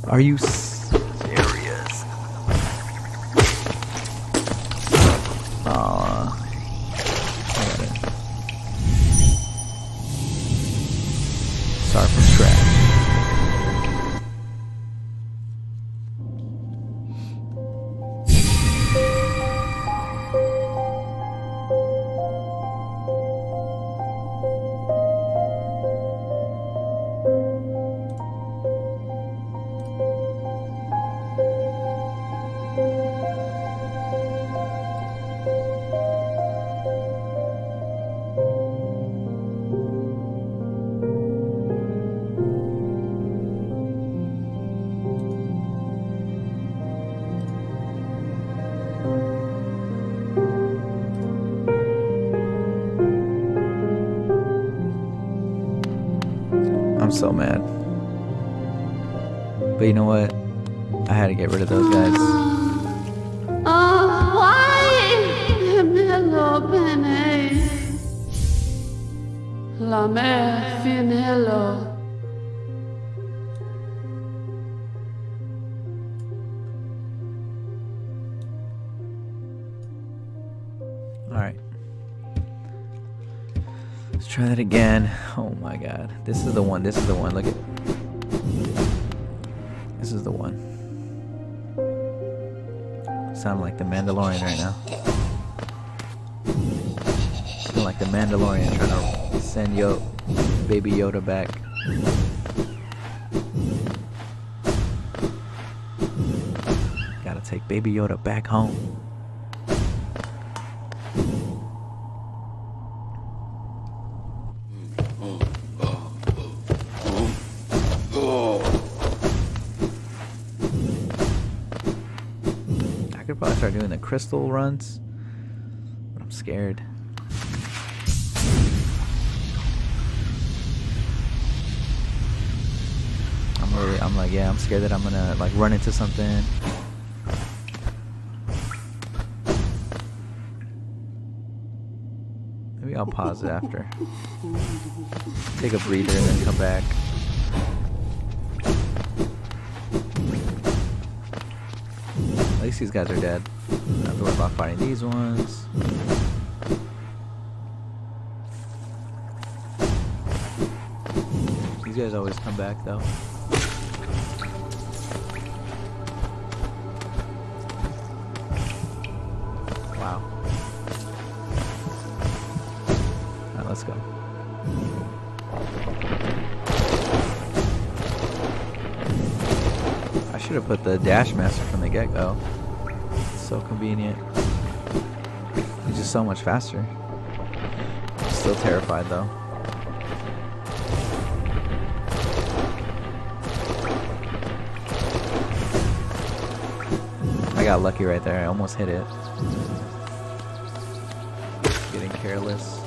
Are you serious? Aw. I got it. Start from scratch. I'm so mad. But you know what? I had to get rid of those guys. La mer finello. Alright. Let's try that again. Oh my god. This is the one. This is the one. Look at. This is the one. Sound like the Mandalorian right now. Sound like the Mandalorian trying to send Baby Yoda back. Gotta take Baby Yoda back home. I could probably start doing the crystal runs, but I'm scared. I'm like, yeah, I'm scared that I'm gonna like run into something. Maybe I'll pause it after. Take a breather and then come back. At least these guys are dead. Don't have to worry about fighting these ones. These guys always come back though. Wow. Alright, let's go. I should have put the dash master from the get-go. It's so convenient. He's just so much faster. I'm still terrified though. I got lucky right there. I almost hit it. Getting careless.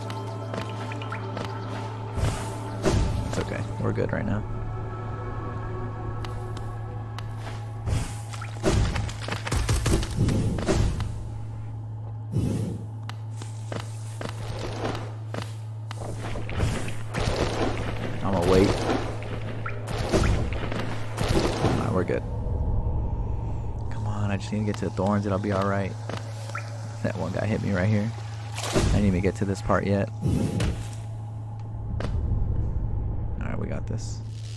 It's okay. We're good right now. I'm gonna wait. Alright, we're good. I just need to get to the thorns and I'll be alright. That one guy hit me right here. I didn't even get to this part yet. Alright, we got this.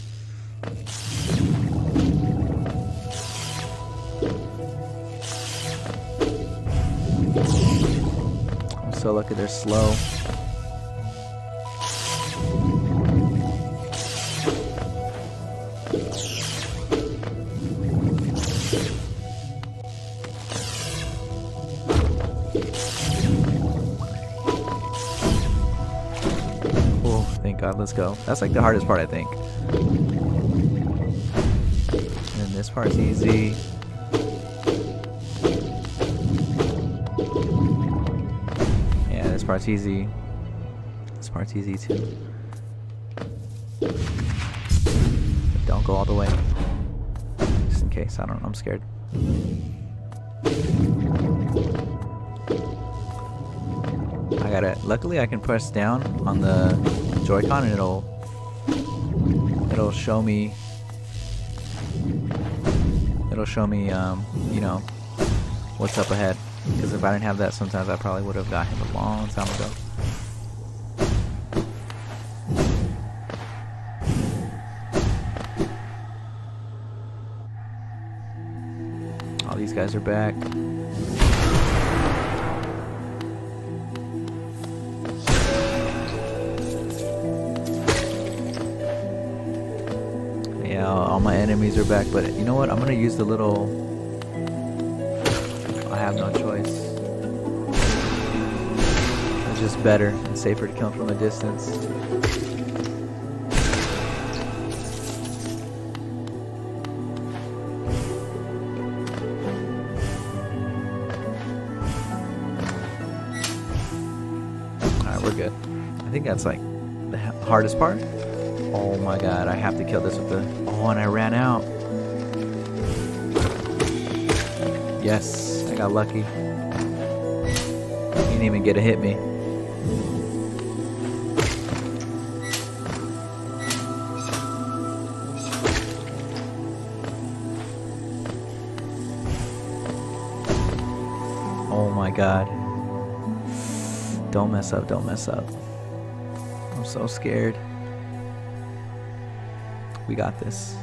I'm so lucky they're slow. Thank God, let's go. That's like the hardest part, I think. And this part's easy. Yeah, this part's easy. This part's easy too. But don't go all the way. Just in case, I don't know, I'm scared. I gotta, luckily I can press down on the Joy-Con and it'll show me It'll show me, you know, what's up ahead. Because if I didn't have that, sometimes I probably would have got him a long time ago. All these guys are back. Yeah, all my enemies are back, but you know what? I'm gonna use the little... I have no choice. It's just better and safer to kill from a distance. Alright, we're good. I think that's like the hardest part. Oh my god, I have to kill this with the... Oh, and I ran out. Yes, I got lucky. He didn't even get to hit me. Oh my god. Don't mess up, don't mess up. I'm so scared. We got this.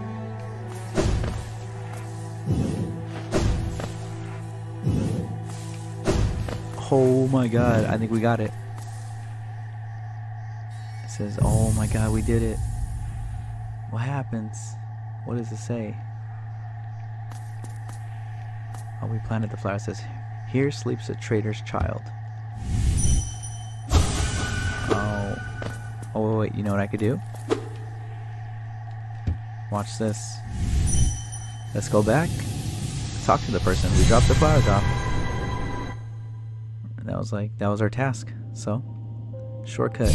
Oh my god, I think we got it. It says, oh my god, we did it. What happens? What does it say? Oh, we planted the flower. It says, here sleeps a traitor's child. Oh wait, you know what I could do? Watch this. Let's go back. Talk to the person who dropped the flowers off. That was our task. So, shortcut.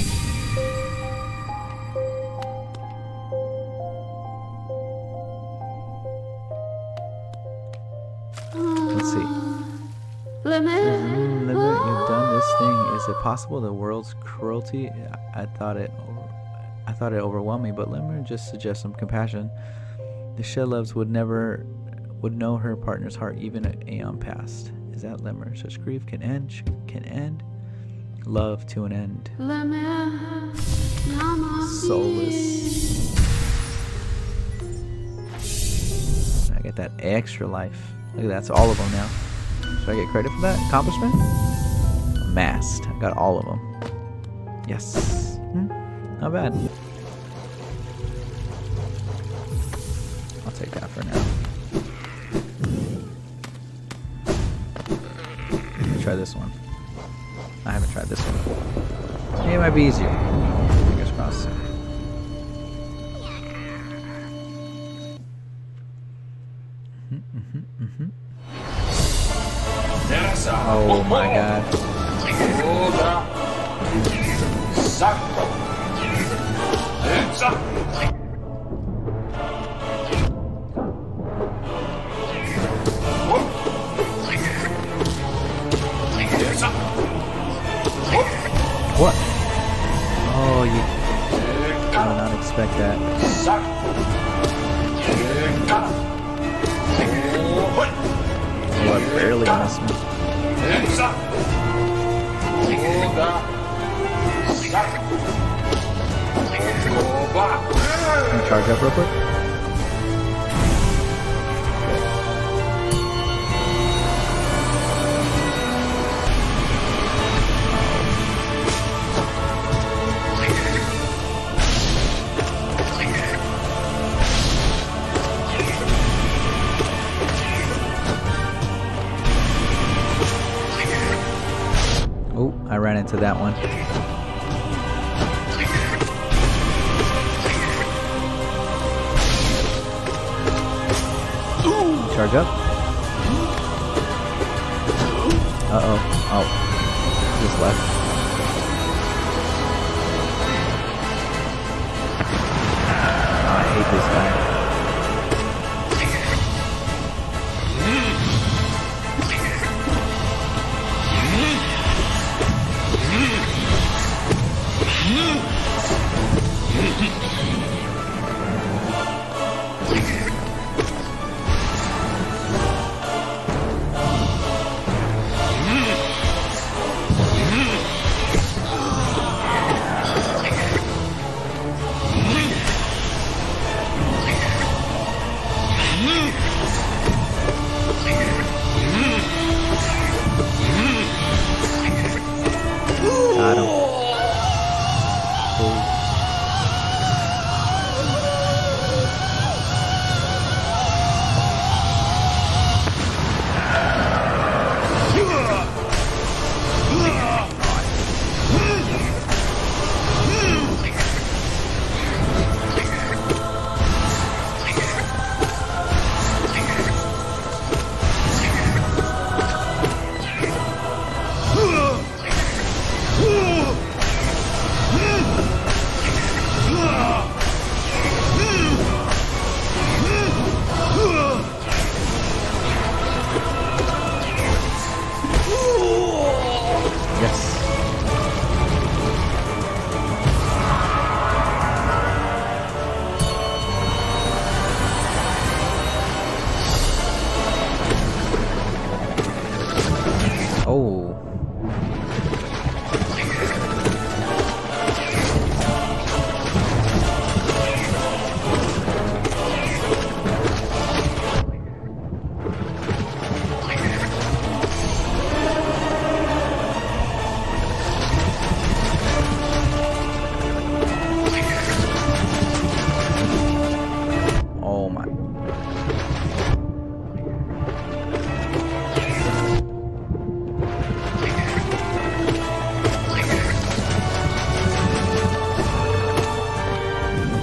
Let's see. Lemur, you've done this thing. Is it possible the world's cruelty? I thought it overwhelmed me, but Lemur just suggests some compassion. The Shedloves would know her partner's heart even an aeon past. Is that Lemur? Such grief can end love to an end. Soulless. I get that extra life. Look at that, it's all of them now. Should I get credit for that accomplishment? Amassed. I got all of them. Yes. Not bad. I'll take that for now. Let me try this one. I haven't tried this one. It might be easier. Fingers crossed. Oh my god. What? Oh, you... I did not expect that. Oh, I barely missed me. Can you charge up real quick? Oh, I ran into that one. Charge up. Uh-oh. Oh. Just left. Oh, I hate this guy.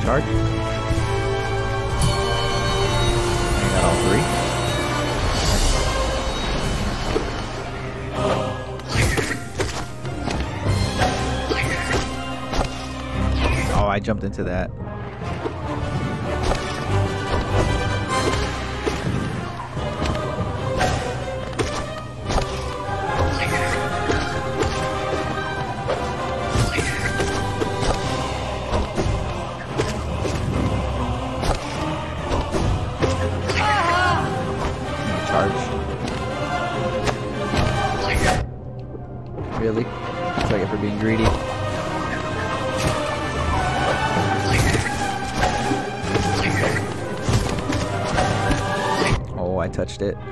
charge. I got all three. Oh, I jumped into that. Really? That's what I get for being greedy. Oh, I touched it.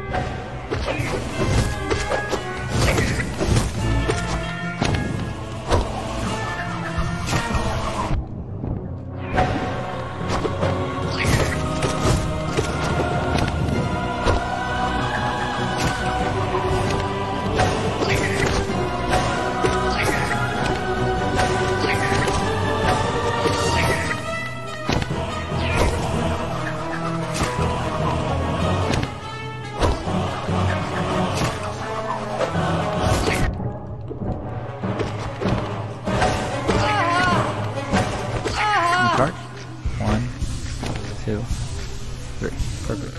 Charge. 1, 2, 3. Perfect.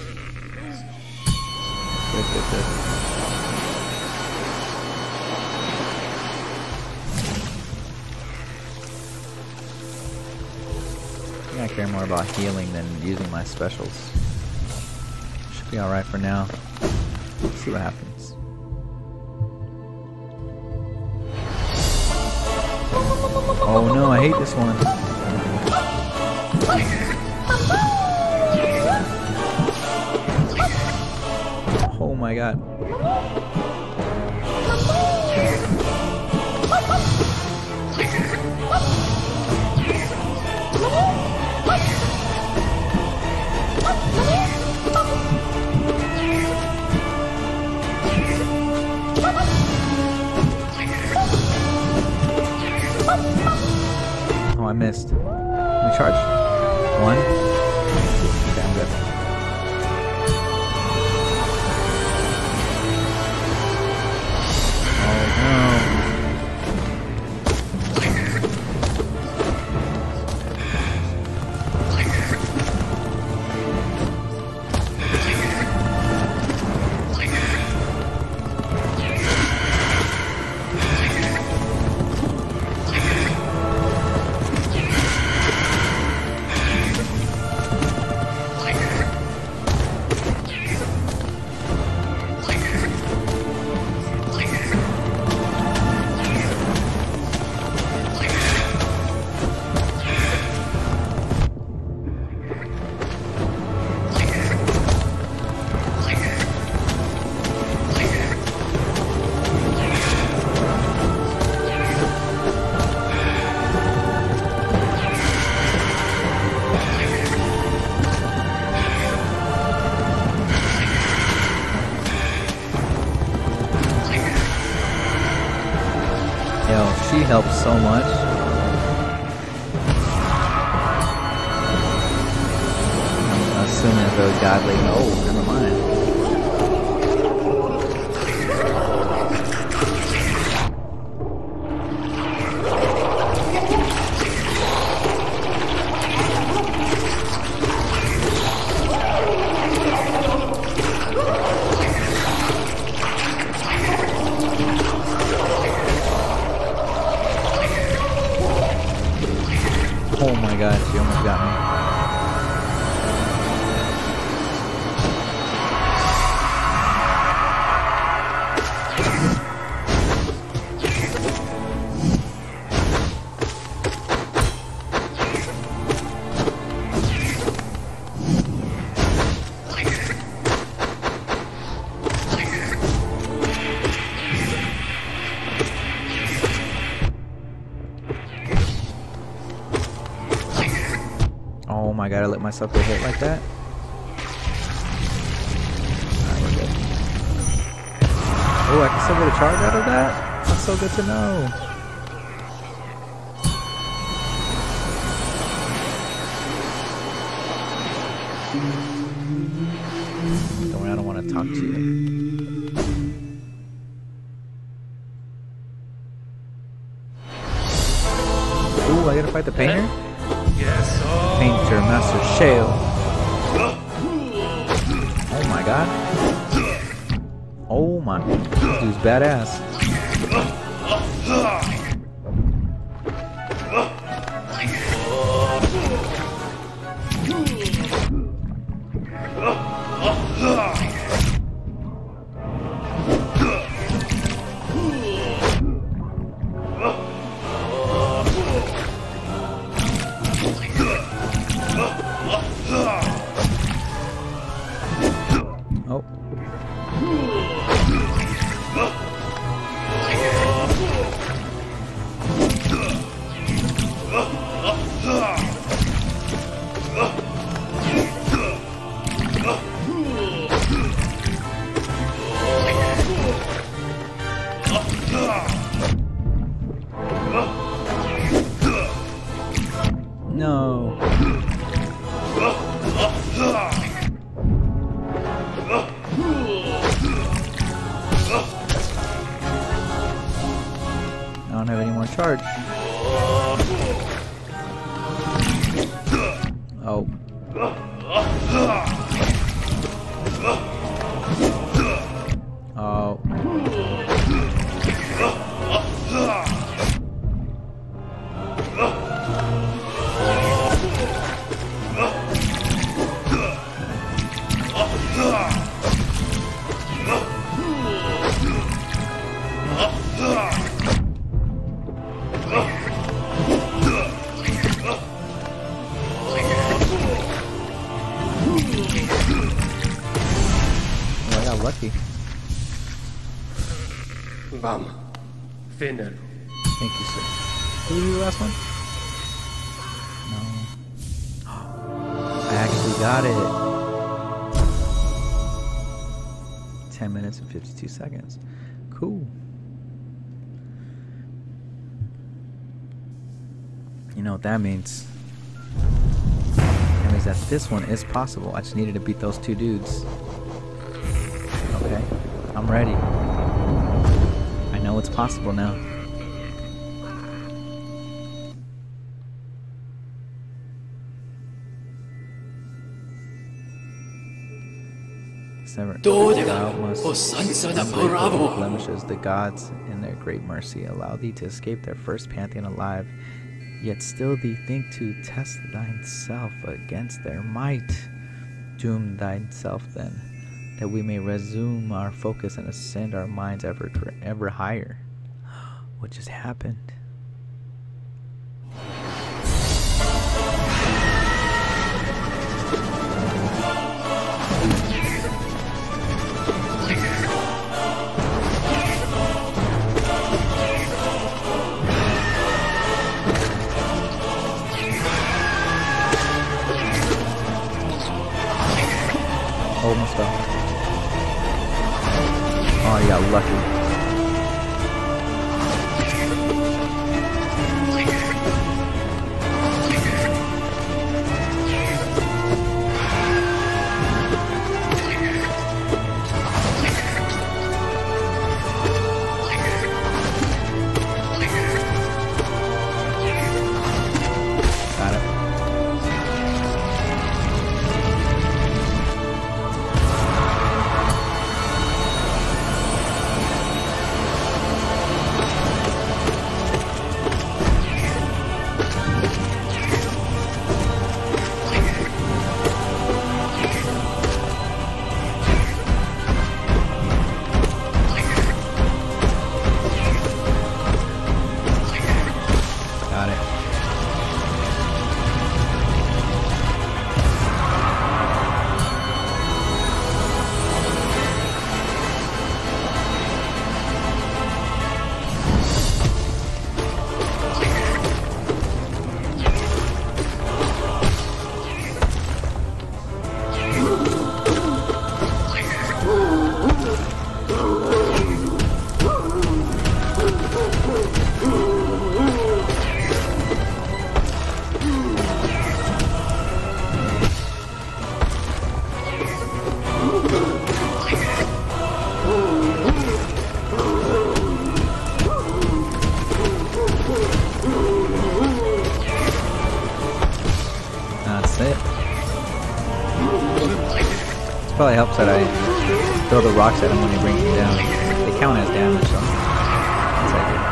Good, good, good. I think I care more about healing than using my specials. Should be alright for now. Let's see what happens. Oh no, I hate this one. Oh my god. Oh, I missed. Let me charge. 1. Okay, I'm good. Yo, she helps so much. I'm assuming if those godly. Oh, never mind. Oh my god, she almost got me. Oh my god, I let myself get hit like that. Alright, we're good. Oh, I can still get a charge out of that? That's so good to know. Don't worry, I don't want to talk to you. Ooh, I gotta fight the painter? Painter, Master Shale. Oh my god. Oh my. This dude's badass. Oh. No. I don't have any more charge. Oh. Oh. Oh, I got lucky. Bam. Finner. Thank you, sir. Who was the last one? No. I actually got it. 10 minutes and 52 seconds. Cool. You know what that means? That means that this one is possible. I just needed to beat those two dudes. Okay. I'm ready. I know it's possible now. Thou must blemishes. The gods, in their great mercy, allow thee to escape their first Pantheon alive. Yet still thee think to test thyself against their might. Doom thyself then, that we may resume our focus and ascend our minds ever higher. What just happened? Almost fell. Oh, you got lucky. Got it. probably helps that I throw the rocks at him when he brings me down. They count as damage, so I'll take it.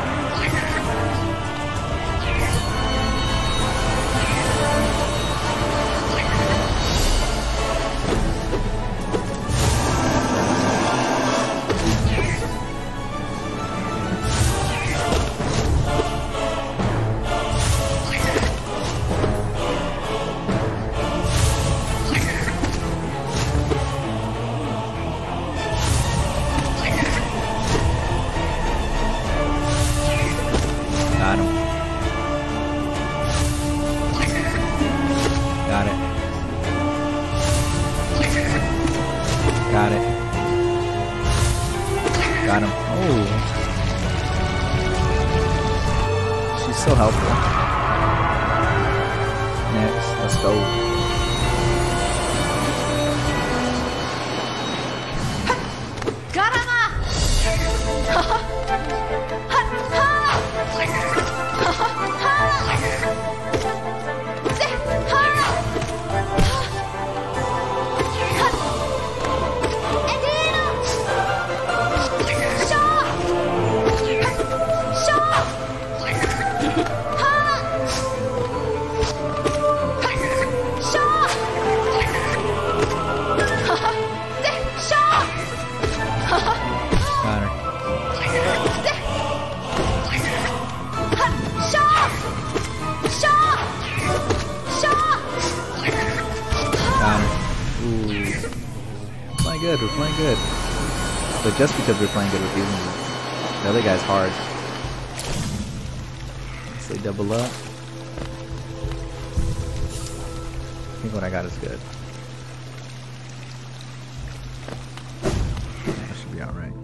Got him. Got it. Got it. Got him. Oh. She's so helpful. Next, let's go. Good, we're playing good. But just because we're playing good with these ones, the other guy's hard. Let's say double up. I think what I got is good. That should be alright.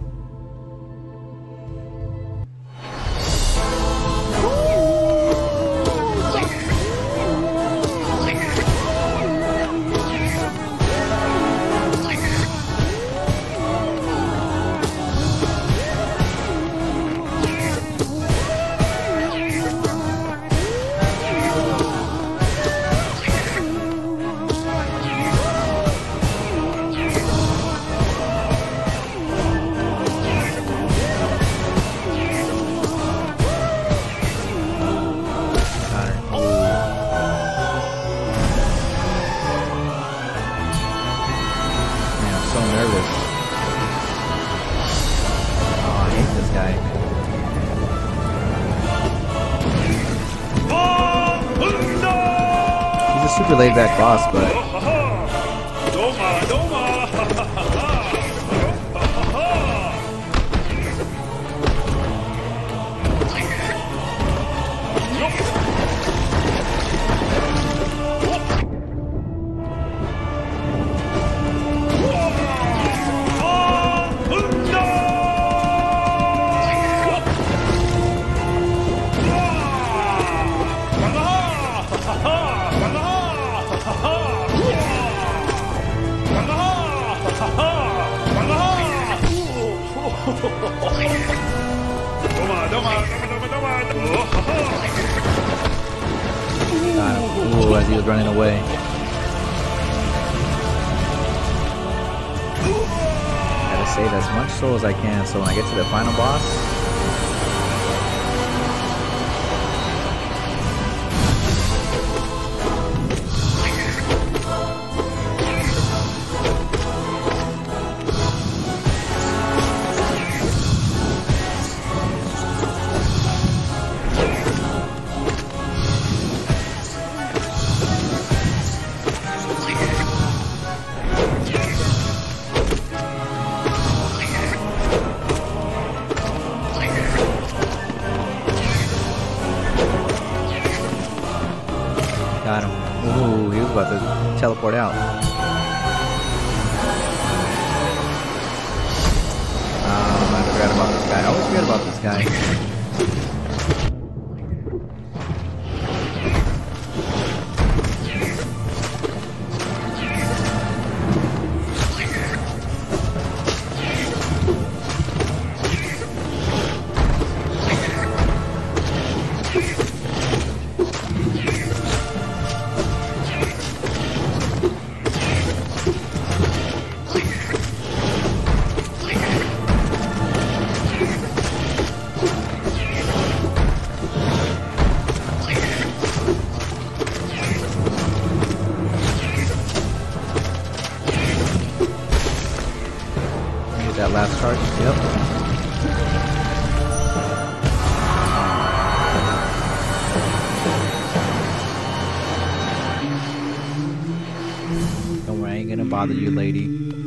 Super laid back boss, but ooh, as he was running away. Gotta save as much soul as I can so when I get to the final boss, got him. Ooh, he was about to teleport out. I forgot about this guy. I always forget about this guy. charge. Yep. Don't worry, I ain't gonna bother you, lady.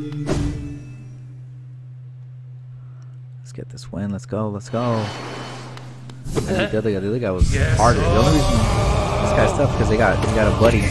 Let's get this win. Let's go. Let's go. The other guy was harder. The only reason this guy's tough because he got a buddy.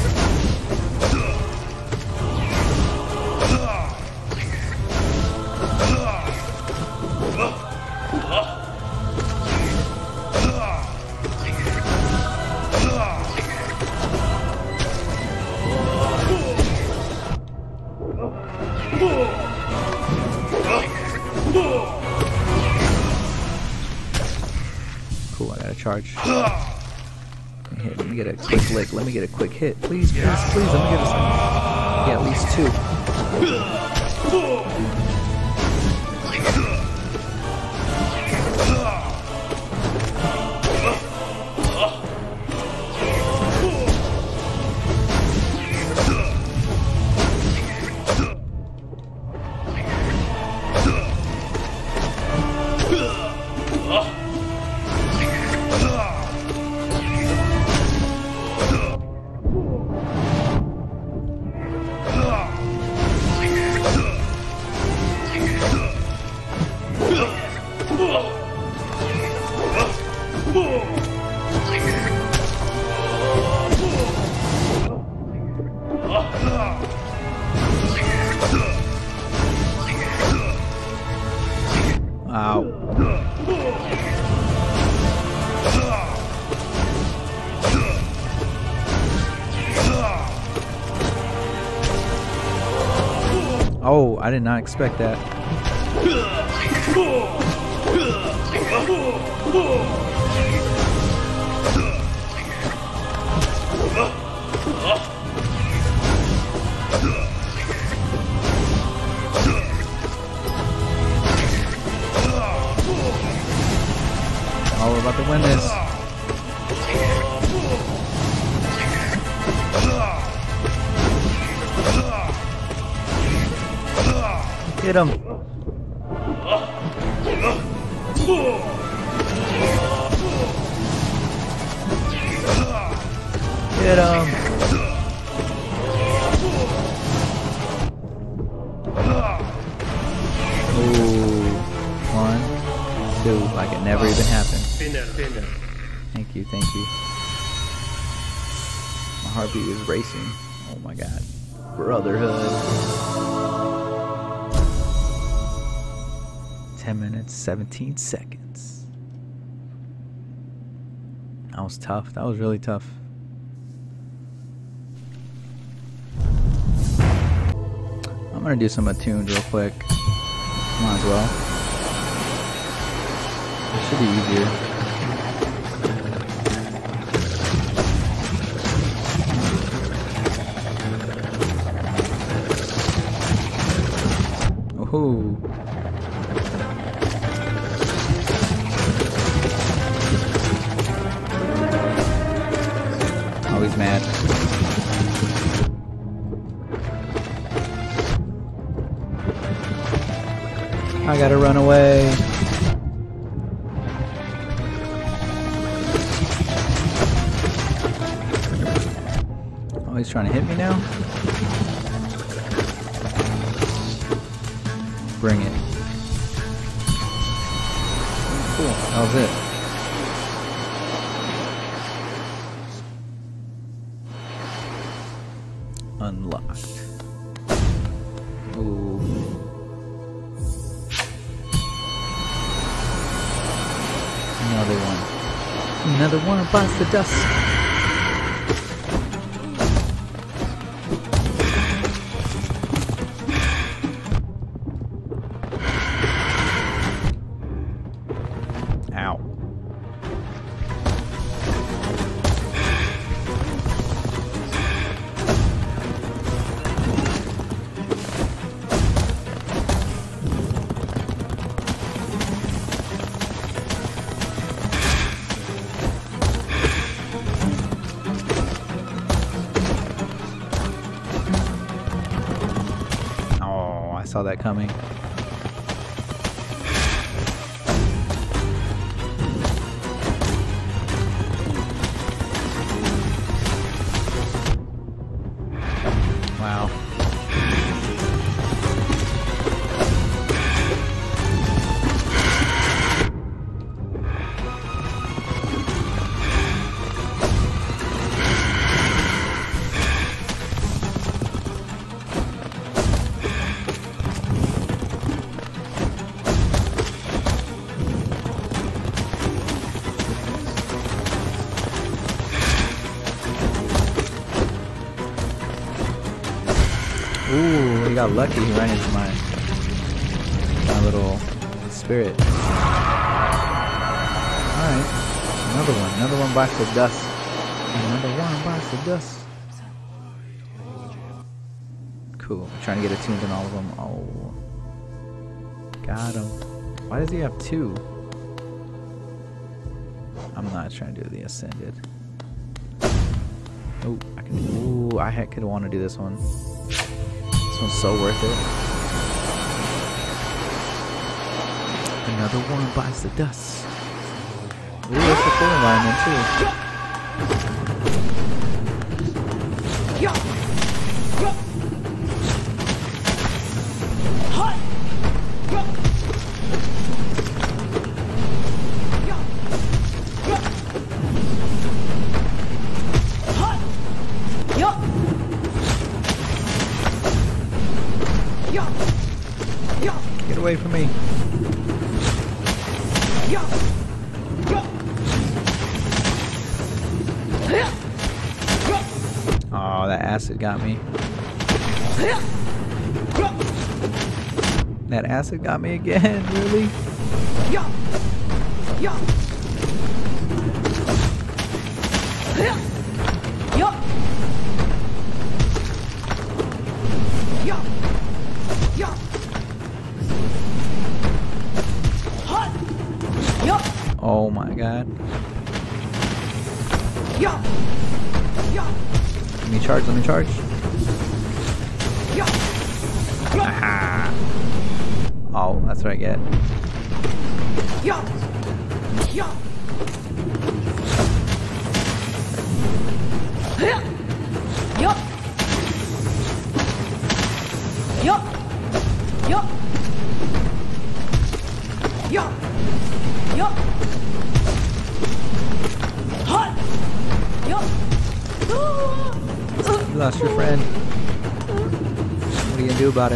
Cool, I got a charge. Let me get a quick lick. Let me get a quick hit. Please, please, please. Let me get a second. Yeah, at least 2. Ow. Oh, I did not expect that. Oh, we're about to win this. Get him. Get him. Ooh. 1, 2. Like it never even happened. Thank you, thank you. My heartbeat is racing. Oh my god. Brotherhood. 10 minutes, 17 seconds. That was tough. That was really tough. I'm gonna do some attuned real quick. Might as well. It should be easier. Ooh. Oh, he's mad. I gotta run away. Oh, he's trying to hit me now? Bring it. Cool, that was it. Unlocked. Ooh. Another one. Another one bites the dust. Ow. I saw that coming. Wow. Ooh, he got lucky. He ran into my little spirit. Alright. Another one bites the dust. Another one bites the dust. Cool. I'm trying to get attuned on all of them. Oh. Got him. Why does he have two? I'm not trying to do the ascended. Oh, I can. Ooh, I could want to do this one. This one's so worth it. Another one bites the dust. Ooh, that's the full environment too. Get away from me. Oh, that acid got me. That acid got me again, really? Oh my god. Let me charge, let me charge. Aha. Oh, that's what I get. You lost your friend. What are you gonna do about it?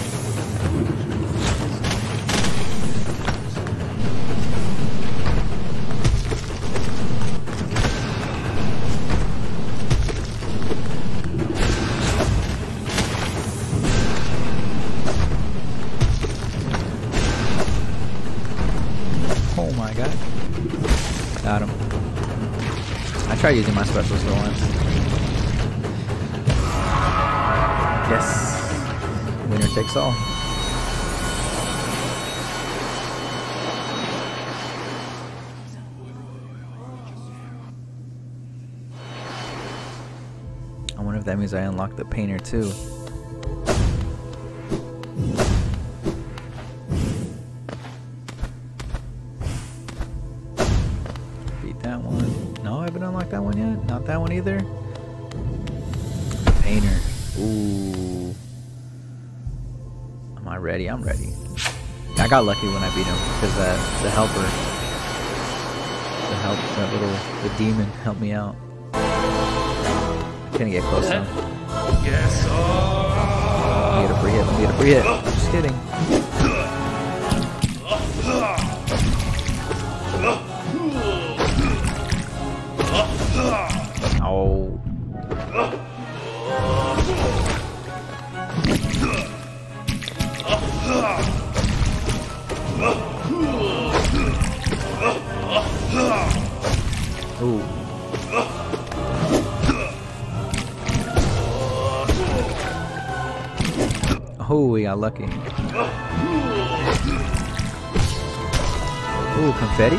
Oh my god. Got him. I tried using my special skill once. Yes. Winner takes all. I wonder if that means I unlocked the painter too. Beat that one. No, I haven't unlocked that one yet. Not that one either. Painter. Ooh. Am I ready? I'm ready. I got lucky when I beat him because the helper, the demon helped me out. Can't get close though. Yes. Let me get a free hit. Let me get a free hit. Just kidding. Oh. Ooh. Oh, we got lucky. Ooh, confetti?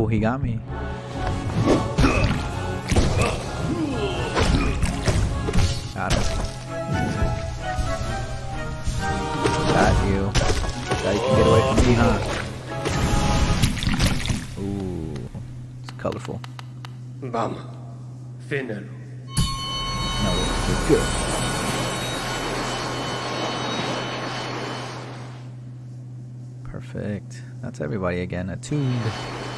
he got me. Got him. Got you. Now you can get away from me, huh? Ooh, it's colorful. Bam. Finel. No, we're good. Perfect. That's everybody again. Attuned.